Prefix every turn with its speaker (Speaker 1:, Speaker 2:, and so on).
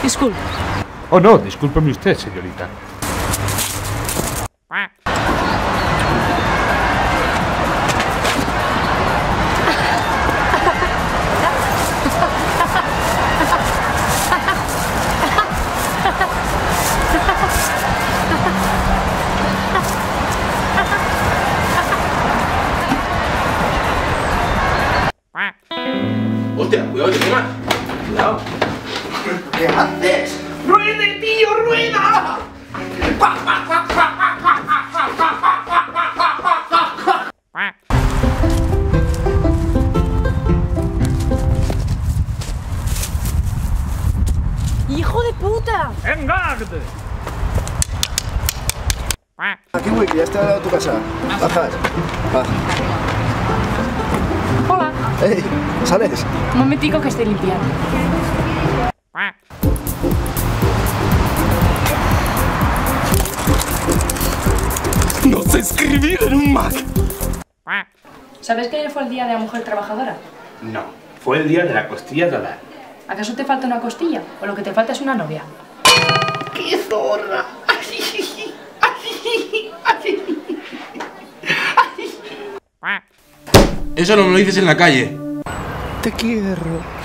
Speaker 1: Disculpe.
Speaker 2: Oh no, discúlpeme usted, señorita.
Speaker 3: Hostia, cuidado, que quema. Cuidado. ¿Qué haces? ¡Ruede, tío, rueda!
Speaker 1: ¡Hijo de puta!
Speaker 2: ¡Engarde!
Speaker 4: Aquí, güey, que ya está al lado de tu casa. Bajas. Va.
Speaker 1: Hola.
Speaker 4: ¡Ey! ¿Sales?
Speaker 1: Un momentico que estoy limpiando.
Speaker 3: No sé escribir en un Mac.
Speaker 1: ¿Sabes que ayer fue el Día de la Mujer Trabajadora?
Speaker 3: No, fue el día de la costilla de Adán.
Speaker 1: ¿Acaso te falta una costilla? ¿O lo que te falta es una novia?
Speaker 3: ¡Qué zorra!
Speaker 5: Eso no me lo dices en la calle.
Speaker 4: Te quiero.